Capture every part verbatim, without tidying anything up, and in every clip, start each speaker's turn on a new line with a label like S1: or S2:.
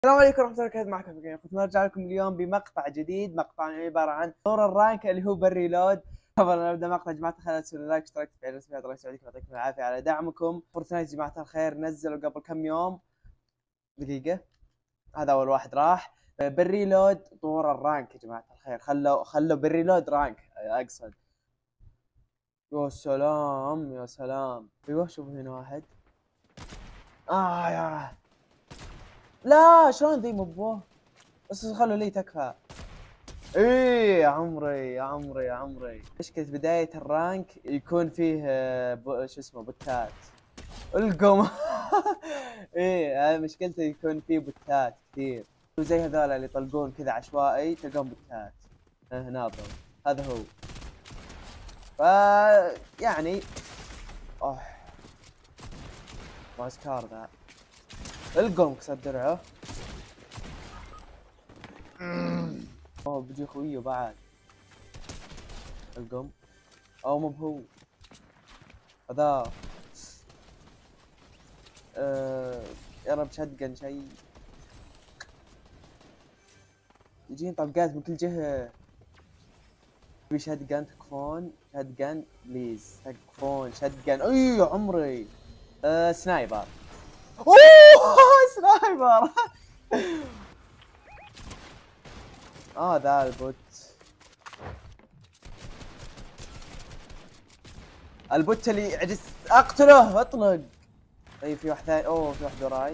S1: السلام عليكم ورحمة الله وبركاته. معكم في كنت نرجع لكم اليوم بمقطع جديد. مقطع عبارة عن دور الرانك اللي هو بالريلود. قبل أن نبدأ مقطع يا جماعة الخير تسوون لايك واشتراك في الرسمية. الله يسعدكم ويعطيكم العافية على دعمكم. فورتنايت يا جماعة الخير نزلوا قبل كم يوم. دقيقة، هذا أول واحد راح بالريلود طور الرانك يا جماعة الخير. خلوا خلوا بالريلود رانك أقصد. يا سلام يا سلام. أيوه شوفوا هنا واحد. آه يا لا شلون ذي مبوه، بس خلوا لي تكفى. ايه يا عمري يا عمري يا عمري. مشكلة بداية الرانك يكون فيه ب... شو اسمه بوتات. القم ايه هاي مشكلته، يكون فيه بوتات كثير وزي هذول اللي يطلقون كذا عشوائي تلقون بوتات. اه ناظر هذا هو. ف يعني اوه ماسكار ذا. القم كسر درعه. اوه بيجي خويه بعد. القم او مو بهو هذا. أه... يا رب شدقن شيء. يجين طلقات من كل جهة. تبي شدقن تكفون شدقن بليز تكفون شدقن. اي يا عمري. أه... سنايبر. اوه سنايبر. اه ذا البوت. البوت اللي عجزت اقتله اطلق. طيب في واحد ثاني. اوه في واحد وراي.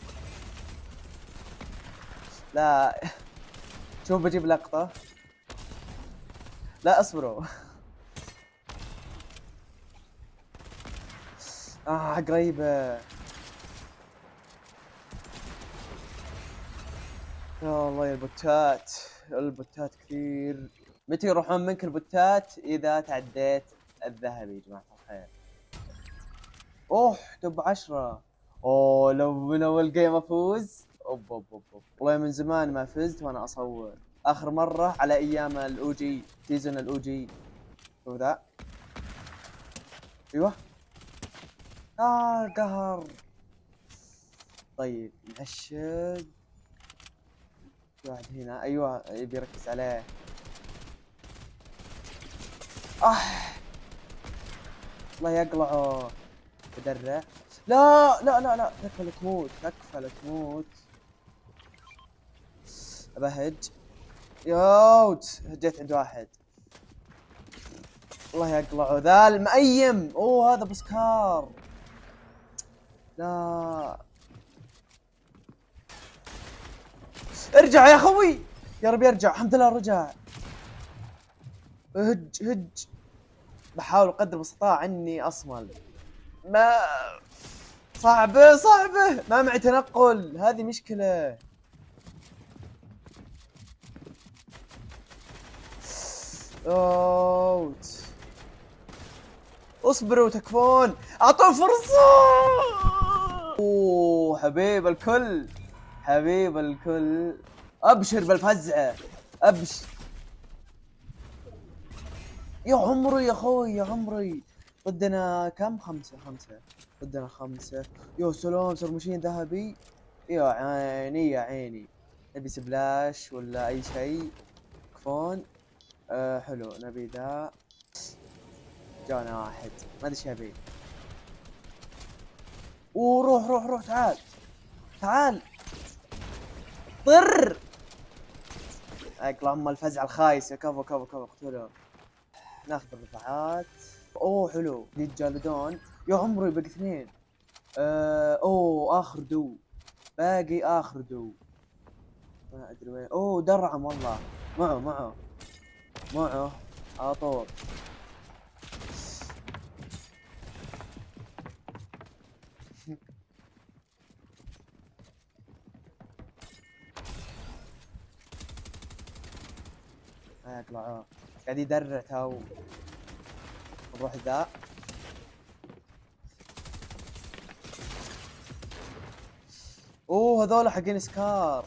S1: لا شوف بجيب لقطة. لا اصبروا. اه قريبة. يا الله يا البوتات. البوتات كثير. متى يروحون منك البوتات؟ اذا تعديت الذهبي يا جماعة الخير. اوه توب عشرة. اوه لو من اول جيم افوز. اوب اوب اوب اوب. والله من زمان ما فزت وانا اصور. اخر مرة على ايام الاوجي سيزون الاوجي. شوف ذا. ايوه. اه قهر. طيب نهشد. في واحد هنا. ايوه يبي يركز عليه. اه الله يقلعه. بدرع. لا لا لا لا تكفى لا تموت تكفى لا تموت. ابهج. يوت هجيت عند واحد. الله يقلعه ذا المأيم. اوه هذا بسكار. لا ارجع يا خوي. يا رب يرجع. الحمد لله رجع. هج هج. بحاول قدر المستطاع اني اصمل. ما صعبه صعبه ما معي تنقل. هذه مشكلة. اوت اصبروا تكفون. اعطوا فرصة. اوه حبيب الكل حبيب الكل. ابشر بالفزعة ابشر. يا عمري يا اخوي يا عمري. ضدنا كم؟ خمسة خمسة. ضدنا خمسة. يا سلام سرمشين ذهبي. يا عيني يا عيني. نبي سبلاش ولا اي شيء. كفون. أه حلو نبي ذا. جانا واحد ما ادري ايش يبي. اوه روح روح روح تعال تعال. طر. اقلع ام الفزعه الخايسه. كفو كفو كفو اقتله. ناخذ الرفعات. اوه حلو يتجلدون. يا عمري باقي اثنين. أه اوه اخر دو. باقي اخر دو. ما ادري وين. اوه درعم والله. معه معه معه على طول. ما يطلعوه. قاعد يدرع تو. نروح ذا. اوه هذول حقين سكار.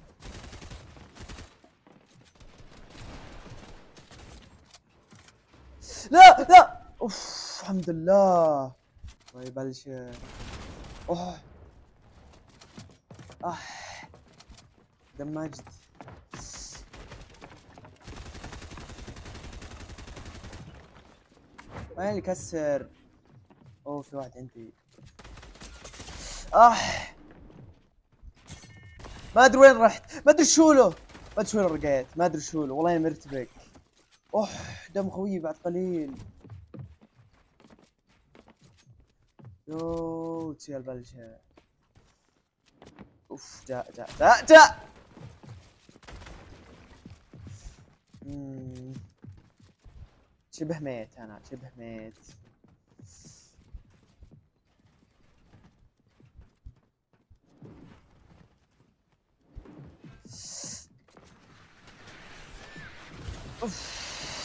S1: لا لا اوف الحمد لله. ما يبلش. اوه اه دمجت. وين اللي كسر؟ اوه في واحد عندي. اه ما ادري وين رحت، ما ادري شو له، ما ادري شو له رقيت، ما ادري شو له والله مرتبك. اوه دم خويي بعد قليل. يوه تسير البلشة. اوف جاء جاء جاء جاء. مم. شبه ميت انا، شبه ميت. اوف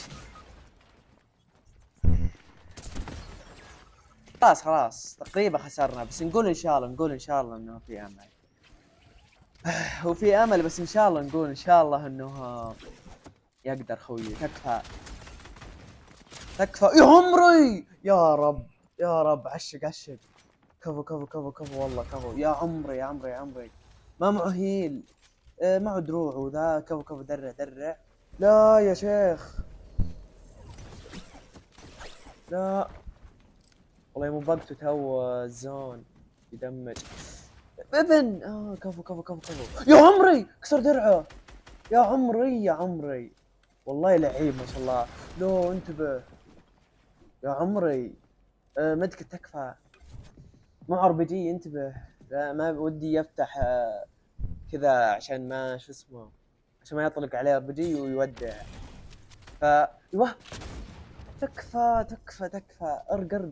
S1: خلاص خلاص تقريبا خسرنا، بس نقول ان شاء الله، نقول ان شاء الله انه في امل. هو في امل، بس ان شاء الله نقول ان شاء الله انه يقدر خويي. تكفى تكفى يا عمري، يا رب يا رب. عشق عشق. كفو كفو كفو كفو والله كفو يا عمري يا عمري يا عمري. ما معه هيل، آه معه دروع وذا. كفو كفو درع درع. لا يا شيخ لا والله مو بقته تو الزون يدمج. ابن اه كفو كفو كفو كفو يا عمري. كسر درعه يا عمري يا عمري. والله لعيب ما شاء الله. لو انتبه يا عمري. آه مدك تكفى. مع ار بي جي انتبه. لا ما ودي يفتح آه كذا عشان ما شو اسمه، عشان ما يطلق عليه ار بي جي ويودع. ف ايوه تكفى تكفى تكفى. ارق ارق.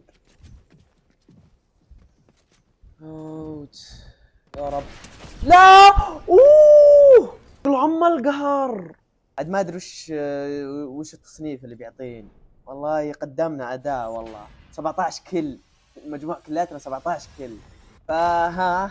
S1: اوت يا رب. لا اوه العم القهر. عاد ما ادري وش وش التصنيف اللي بيعطيني. والله قدمنا اداء والله. سبعة عشر كل مجموع كلاتنا، سبعة عشر كل. فها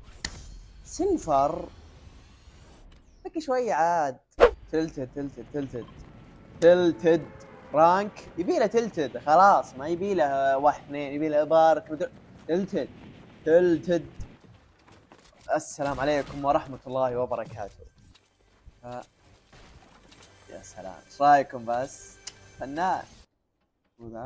S1: سيلفر بقي شوية عاد. تلتد تلتد تلتد تلتد رانك. يبي له تلتد خلاص، ما يبي له واحد اثنين، يبي له بارك. تلتد تلتد. السلام عليكم ورحمة الله وبركاته. ف... يا سلام ايش رايكم بس؟ فنان. وذا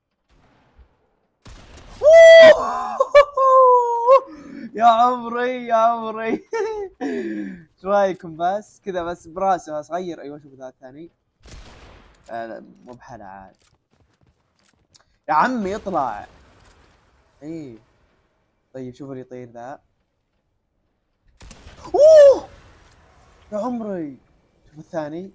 S1: يا عمري يا عمري. ايش رايكم بس كذا بس براسه صغير. ايوه شوف ذا الثاني. آه مو بحالة عاد يا عمي اطلع. ايه طيب شوف اللي يطير ذا. اوه يا عمري شوف الثاني.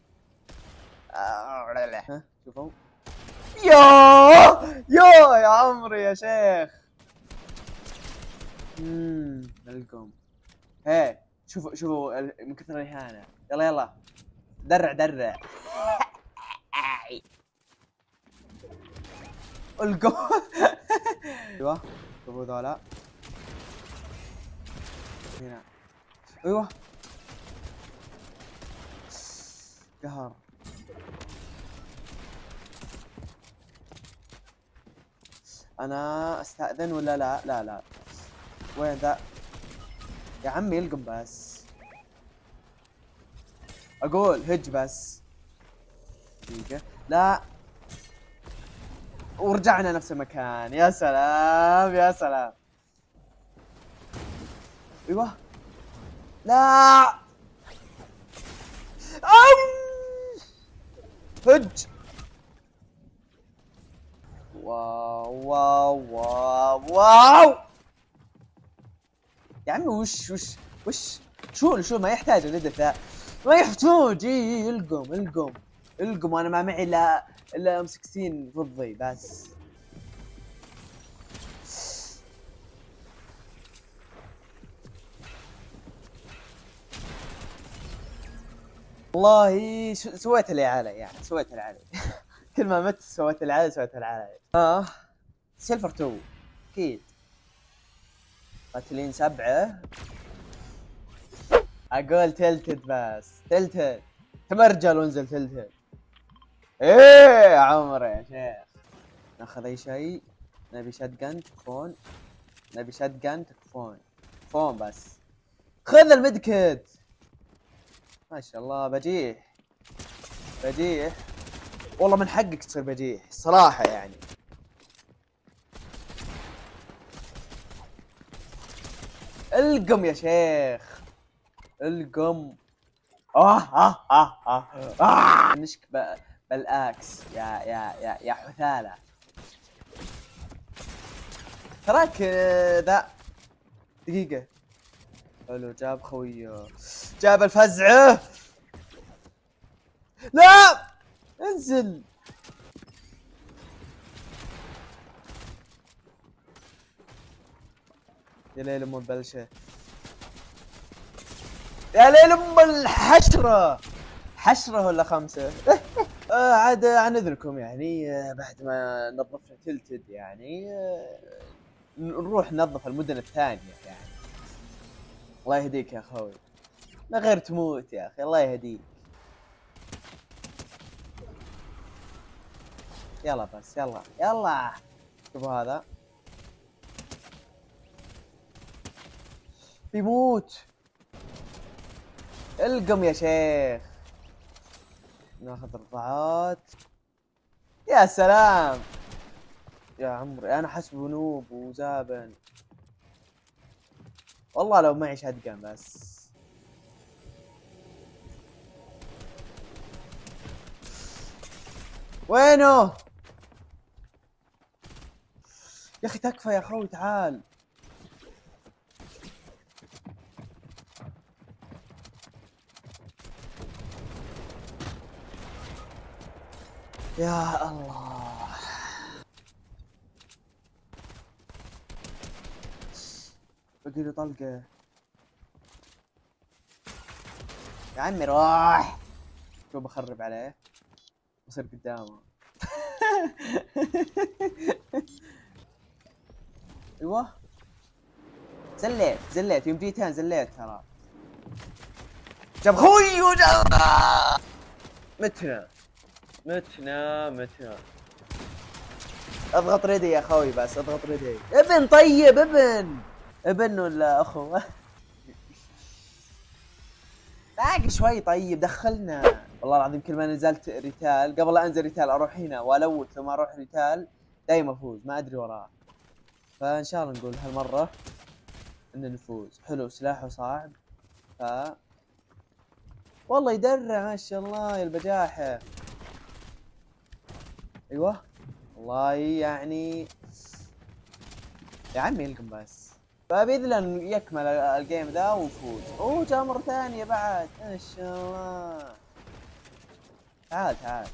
S1: آه ها شوفوا. يا يا يا عمري يا شيخ. امم نلقم. ايه شوفوا شوفوا من كثر الاهانه. يلا يلا درع درع. القم. ايوه شوفوا ذولا هنا. ايوه قهر. انا استأذن ولا لا؟ لا لا. وين ذا يا عمي؟ القم بس اقول هج بس دقيقة. لا ورجعنا نفس المكان. يا سلام يا سلام. ايوه لا أم. هج. واو واو واو واو يا عمي. وش وش وش شو شو ما يحتاج الهدف ذا، ما يحتاج. اي القم القم القم. وانا ما معي الا الا ام ستة عشر ضدي بس. والله سويت اللي علي يعني، سويت اللي علي. كل ما مت سويت اللي علي، سويت اللي علي. اه سيلفر تو اكيد. قاتلين سبعة. اقول تلتد بس تلتد. تمرجل وانزل تلتد. ايه يا عمري يا شيخ. ناخذ اي شيء. نبي شتقن تكفون. نبي شتقن تكفون. تكفون بس. خذ الميدكت. ما شاء الله بجيح بجيح والله من حقك تصير بجيح صراحة يعني. القم يا شيخ القم. اه اه اه اه, آه. نشك بالاكس يا يا يا يا حثالة تراك ذا. دقيقة حلو جاب خويه جاب الفزعة. لا انزل. يا ليل ام البلشة يا ليل ام الحشرة. حشرة ولا خمسة؟ آه عاد عن اذنكم يعني آه بعد ما نظفنا تلتد يعني آه نروح ننظف المدن الثانية يعني. الله يهديك يا اخوي ما غير تموت يا اخي الله يهديك. يلا بس يلا يلا شوفوا هذا بيموت. القم يا شيخ. ناخذ رضعات. يا سلام يا عمري انا حسبه نوب وزابن والله لو معي شاتجن بس. وينه يا اخي تكفى يا اخوي تعال. يا الله باقي له طلقه يا عمي روح. شو بخرب عليه بصير قدامه. ايوه زليت زليت يوم جيتين زليت ترى. جاب خوي وجاب متنا متنا متنا. اضغط ريدي يا خوي بس اضغط ريدي. ابن طيب ابن ابن ولا اخو. باقي شوي طيب دخلنا. والله العظيم كل ما نزلت ريتال قبل لا انزل ريتال اروح هنا والوت ثم اروح ريتال دايما افوز ما ادري وراه. فان شاء الله نقول هالمره ان نفوز. حلو سلاحه صعب ف والله يدرع ما شاء الله يا البجاحه. ايوه والله يعني يا عمي يلقم بس. فباذن الله يكمل الجيم ذا وفوز. اوه جاء مره ثانيه بعد ما شاء الله. تعال تعال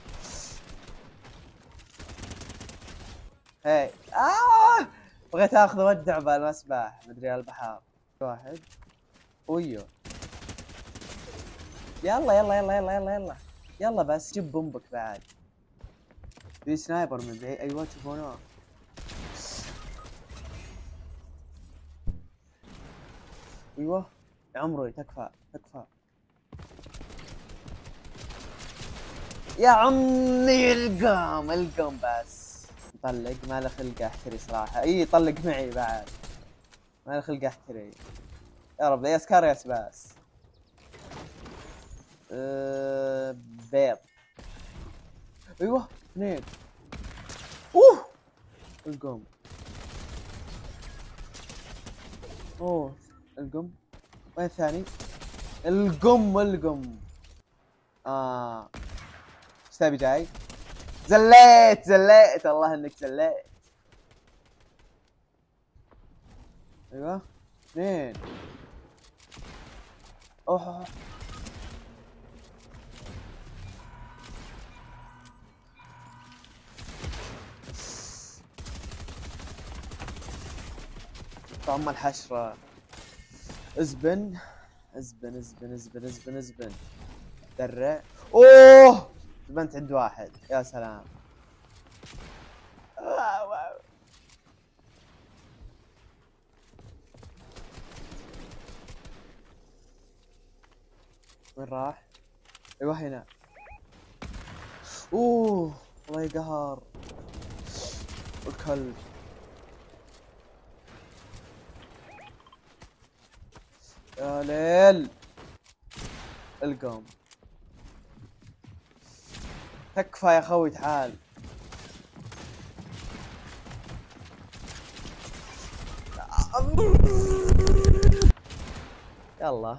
S1: هاي آه بغيت اخذ ودع بالمسبح مدري البحار. واحد ويو يلا يلا يلا يلا يلا يلا يلا بس جيب بومبك بعد. في سنايبر من بعيد ايوه تشوفونه. ايوه يا عمري تكفى تكفى يا عمي. القم القم بس طلق ما له خلق احتري صراحه. اي طلق معي بعد ما له خلق احتري. يا رب يا سكار يا سباس. أه بيض ايوه اثنين. اوه القم اوه القم وين الثاني؟ القم القم اه ايش تبي جاي؟ زليت زليت الله انك زليت. ايوه اثنين. اوه طعم الحشرة. ازبن ازبن ازبن ازبن ازبن ازبن درع. اوه زبنت عند واحد يا سلام. واو واو. وين راح؟ ايوه هنا. اوه الله يقهر الكلب. يا ليل القوم. تكفى يا خوي تعال. يلا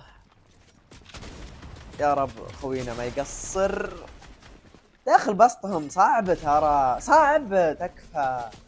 S1: يا رب خوينا ما يقصر. داخل بسطهم صعب ترى، صعب. تكفى.